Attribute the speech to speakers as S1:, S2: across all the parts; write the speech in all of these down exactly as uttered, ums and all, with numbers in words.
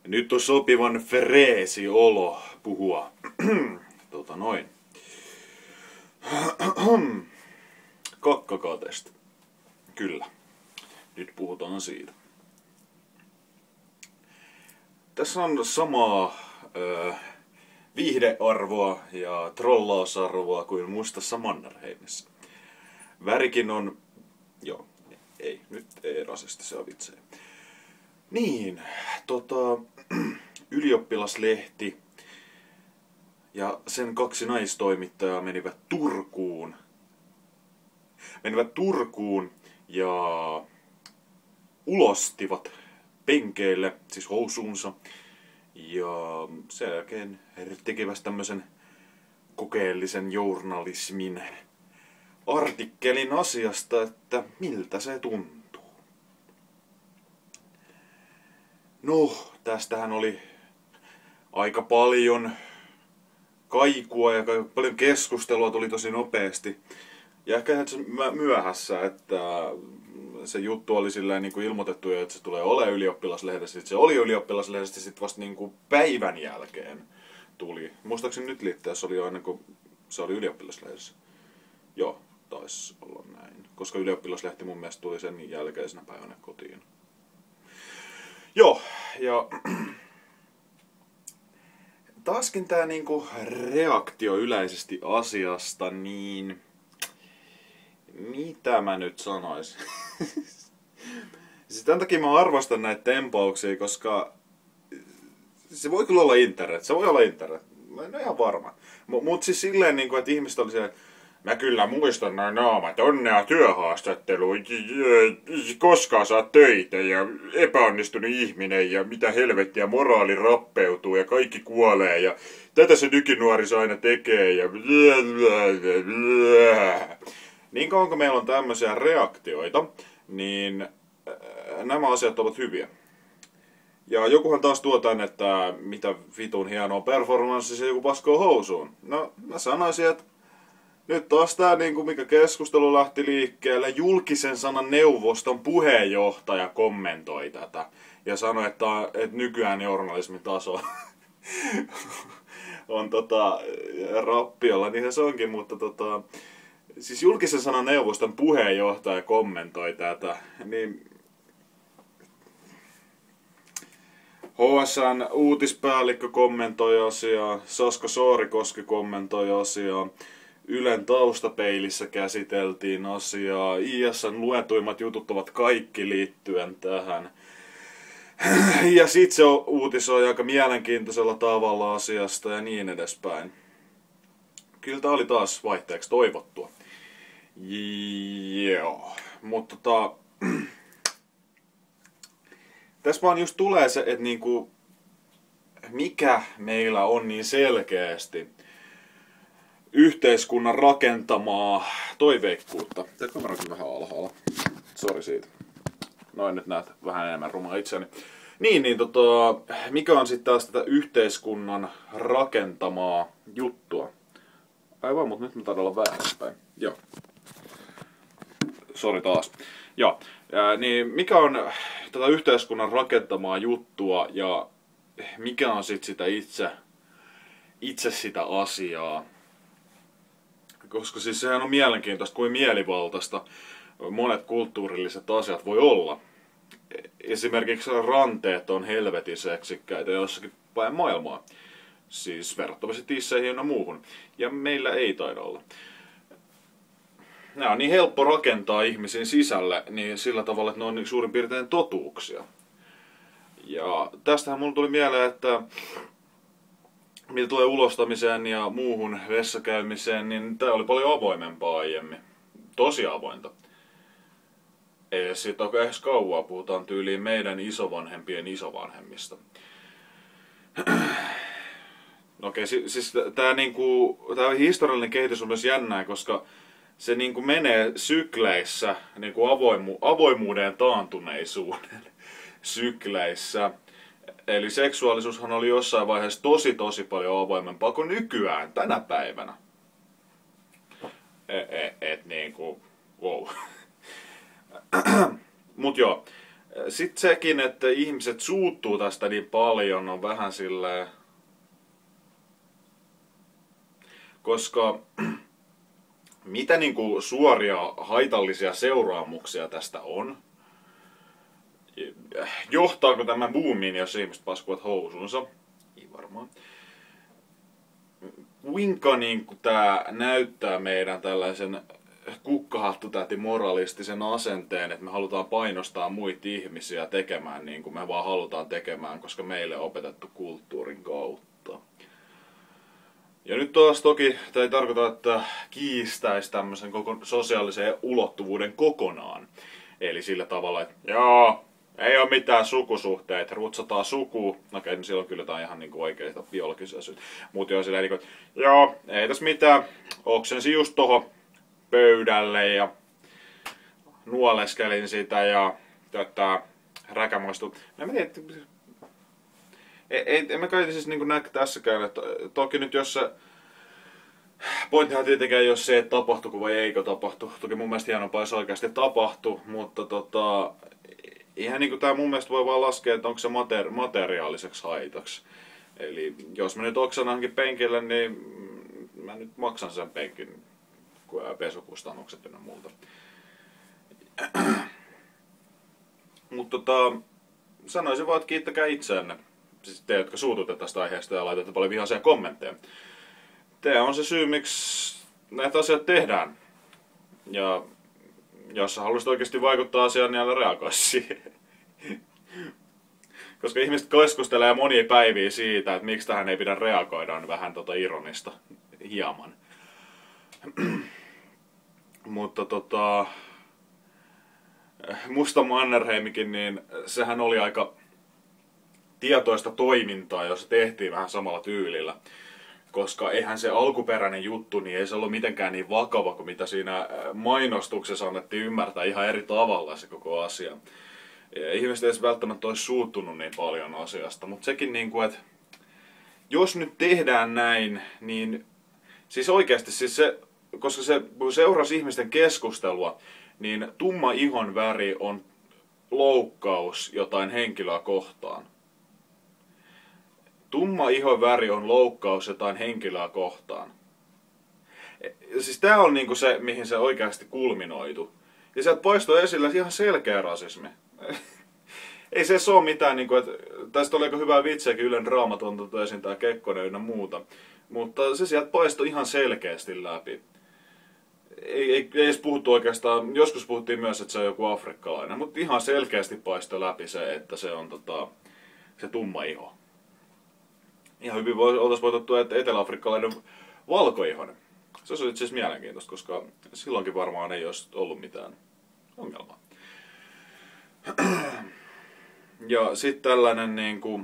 S1: Nyt on sopivan freesi olo puhua. tota noin. Kakkakatesta. Kyllä. Nyt puhutaan siitä. Tässä on samaa ö, viihdearvoa ja trollausarvoa kuin mustassa Mannerheimissa. Värikin on... Joo, ei, nyt ei rasistisia vitsejä. Niin, tota, ylioppilaslehti ja sen kaksi naistoimittajaa menivät Turkuun. Menivät Turkuun ja ulostivat penkeille, siis housuunsa. Ja sen jälkeen he tekivät tämmöisen kokeellisen journalismin artikkelin asiasta, että miltä se tuntuu. No, tästähän oli aika paljon kaikua ja paljon keskustelua tuli tosi nopeasti. Ja ehkä se myöhässä, että se juttu oli sillä niin kuin ilmoitettu, että se tulee olemaan ylioppilaslehdessä. Sitten se oli ylioppilaslehdessä, sitten vasta niin kuin päivän jälkeen tuli. Muistaakseni nyt liitteessä oli jo ennen kuin se oli ylioppilaslehdessä. Joo, taisi olla näin. Koska ylioppilaslehti mun mielestä tuli sen jälkeisenä päivänä kotiin. Joo, ja taaskin tää niinku reaktio yleisesti asiasta, niin mitä mä nyt sanoisin? Siis tämän takia mä arvostan näitä tempauksia, koska se voi kyllä olla internet, se voi olla internet, mä en ole ihan varma. Mut, mut siis silleen niinku, että ihmiset oli siellä, mä kyllä muistan nämä naamat, onnea työhaastatteluun, koskaan saa töitä ja epäonnistunut ihminen ja mitä helvettiä, moraali rappeutuu ja kaikki kuolee ja tätä se nykynuoriso aina tekee ja niin kauan kun meillä on tämmöisiä reaktioita, niin nämä asiat ovat hyviä. Ja jokuhan taas tuo tänne, että mitä vitun hienoa performanssia se joku paskoo housuun. No mä sanoisin, että nyt taas tää, niin mikä keskustelu lähti liikkeelle, julkisen sanan neuvoston puheenjohtaja kommentoi tätä ja sanoi, että, että nykyään journalismin taso on tota, rappiolla, niinhän se onkin, mutta tota, siis julkisen sanan neuvoston puheenjohtaja kommentoi tätä, niin H S N uutispäällikkö kommentoi asiaa, Sasko Saarikoski kommentoi asiaa, Ylen taustapeilissä käsiteltiin asiaa, I S:n luetuimmat jutut ovat kaikki liittyen tähän. Ja sit se uutisoi aika mielenkiintoisella tavalla asiasta ja niin edespäin. Kyllä tää oli taas vaihteeksi toivottua. Joo, mutta tota... Tässä vaan just tulee se, että niinku... Mikä meillä on niin selkeästi yhteiskunnan rakentamaa toiveikkuutta. Tämä kamera on vähän alhaalla. Sori siitä. Noin, nyt näet vähän enemmän rumaa itseäni. Niin, niin tota, mikä on sitten taas tätä yhteiskunnan rakentamaa juttua? Aivan, mutta nyt mä taidan olla väärinpäin. Joo. Sori taas. Joo. Ja, niin mikä on tätä yhteiskunnan rakentamaa juttua ja mikä on sitten sitä itse, itse sitä asiaa? Koska siis sehän on mielenkiintoista, kuin mielivaltaista monet kulttuurilliset asiat voi olla. Esimerkiksi ranteet on helvetin seksikkäitä jossakin päin maailmaa. Siis verrattavasti tisseihin ja muuhun. Ja meillä ei taida olla. Nämä on niin helppo rakentaa ihmisen sisälle niin sillä tavalla, että ne on suurin piirtein totuuksia. Ja tästähän mulle tuli mieleen, että mitä tulee ulostamiseen ja muuhun vessakäymiseen, niin tää oli paljon avoimempaa aiemmin. Tosi avointa. Ei siitä ole edes kauaa, puhutaan tyyliin meidän isovanhempien isovanhemmista. No okei, siis, siis tää niinku, tää historiallinen kehitys on myös jännää, koska se niinku menee sykleissä, niinku avoimu, avoimuuden ja taantuneisuuden sykleissä. Eli seksuaalisuushan oli jossain vaiheessa tosi tosi paljon avoimempaa kuin nykyään, tänä päivänä. Et, et, et niinku, wow. Mut joo, Sitten sekin, että ihmiset suuttuu tästä niin paljon, on vähän silleen... Koska mitä niinku suoria haitallisia seuraamuksia tästä on? Johtaako tämä boomiin, jos ihmiset paskuvat housuunsa? Ei varmaan. Kuinka niinku tää näyttää meidän tällaisen kukkahattutäti moralistisen asenteen, että me halutaan painostaa muita ihmisiä tekemään niin kuin me vaan halutaan tekemään, koska meille on opetettu kulttuurin kautta. Ja nyt taas toki tämä ei tarkoita, että kiistäisi tämmöisen koko sosiaalisen ulottuvuuden kokonaan. Eli sillä tavalla, että joo, ei ole mitään sukusuhteita, rutsataan sukuun. No okei, niin silloin kyllä tämä on ihan niin kuin oikeita biologisia syitä. Mutta joo, silleen niin kuin, joo, ei tässä mitään, oksensi just tohon pöydälle ja nuoleskelin sitä ja tätä räkämoistu. No en tiedä, ei, ei, en mä kai siis niin näe tässäkään, että toki nyt jos se pointtihan tietenkään ei ole se, että tapahtuuko vai eikö tapahtu. Toki mun mielestä hienompaa, jos oikeasti tapahtuu, mutta tota, ihan niin kuin tää mun mielestä voi vaan laskea, että onko se materi- materiaaliseksi haitaksi. Eli jos mä nyt oksan ainakin penkille, niin mä nyt maksan sen penkin pesukustannukset ynnä muuta. Mutta tota, sanoisin vaan, että kiittäkää itseänne. Siis te, jotka suututte tästä aiheesta ja laitatte paljon vihaisia kommentteja. Te on se syy, miksi näitä asioita tehdään. Ja jos sä haluaisit oikeasti vaikuttaa asiaan, niin älä reagoi siihen. Koska ihmiset keskustelee monia päiviä siitä, että miksi tähän ei pidä reagoida, on vähän tota ironista hieman. Mutta tota... Musta Mannerheimikin, niin sehän oli aika tietoista toimintaa, jossa tehtiin vähän samalla tyylillä. Koska eihän se alkuperäinen juttu, niin ei se ollut mitenkään niin vakava kuin mitä siinä mainostuksessa annettiin ymmärtää ihan eri tavalla se koko asia. Ja ihmiset ei välttämättä olisi suuttunut niin paljon asiasta, mutta sekin niin kuin, että jos nyt tehdään näin, niin siis oikeasti siis se, koska se kun seurasi ihmisten keskustelua, niin tumma ihon väri on loukkaus jotain henkilöä kohtaan. Tumma ihon väri on loukkaus jotain henkilöä kohtaan. Siis tää on niinku se, mihin se oikeasti kulminoitu. Ja sieltä poistui esille ihan selkeä rasismi. Ei se ole mitään, niinku, että tästä oli aika hyvää vitsiäkin Ylen Draamatonta esiintää Kekkonen ynnä muuta. Mutta se sieltä poistui ihan selkeästi läpi. Ei, ei, ei edes puhuttu oikeastaan, joskus puhuttiin myös, että se on joku afrikkalainen, mutta ihan selkeästi paistoi läpi se, että se on tota, se tumma iho. Ihan hyvin oltaisiin voitettu, että etelä-afrikkalainen valkoihoinen. Se olisi itse asiassa mielenkiintoista, koska silloinkin varmaan ei olisi ollut mitään ongelmaa. Ja sitten tällainen niinku...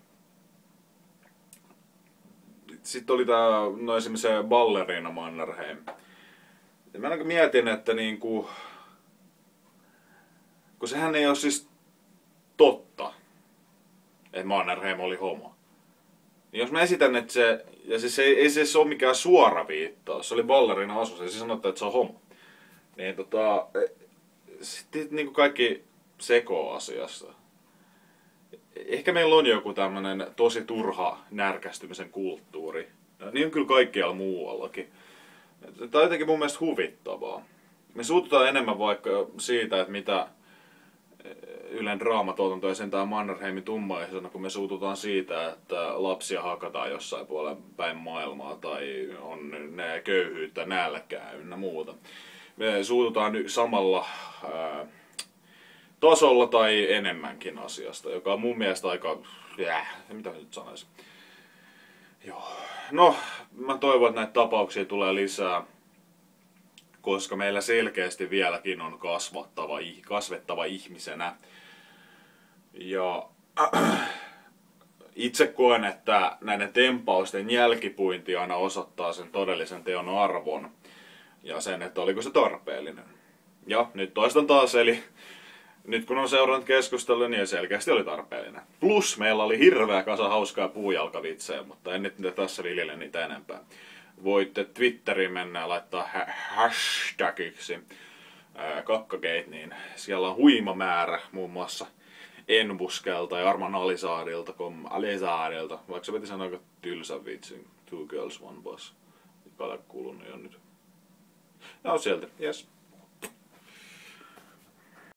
S1: Sitten oli tää, no esimerkiksi se Ballerina Mannerheim. Ja mä ainakin mietin, että niinku... Kun sehän ei ole siis totta, että Mannerheim oli homo. Niin jos mä esitän, että se... Ja siis ei, ei se ole mikään suora viittaus, se oli Ballerina asus, ja se sanottu, että se on homo. Niin tota... Sitten niinku kaikki sekoo asiassa. Ehkä meillä on joku tämmönen tosi turha närkästymisen kulttuuri. Niin on kyllä kaikkialla muuallakin. Tämä on jotenkin mun mielestä huvittavaa. Me suututaan enemmän vaikka siitä, että mitä Ylen Draamatuotanto esiintää Mannerheimin tummaisena, kun me suututaan siitä, että lapsia hakataan jossain puolella päin maailmaa tai on ne köyhyyttä, nälkää ynnä muuta. Me suututaan samalla ää, tasolla tai enemmänkin asiasta, joka on mun mielestä aika... Äh, mitä mä nyt sanoisin? Joo. No, mä toivon, että näitä tapauksia tulee lisää, koska meillä selkeästi vieläkin on kasvattava, kasvettava ihmisenä. Ja äh, itse koen, että näiden tempausten jälkipuinti aina osoittaa sen todellisen teon arvon ja sen, että oliko se tarpeellinen. Ja nyt toistan taas, eli nyt kun on seurannut keskustelua, niin selkeästi oli tarpeellinen. Plus meillä oli hirveä kasa hauskaa puujalkavitsejä, mutta en nyt tässä viljele niitä enempää. Voitte Twitteriin mennä ja laittaa ha- hashtagiksi ää, kakkagate, niin siellä on huima määrä muun muassa Enbuskelta tai Arman Alisaarilta, kom Alisaarilta, vaikka se piti sanoa aika tylsän vitsin. Two girls, one boss. Joka on kuulunut jo nyt. No sieltä, yes.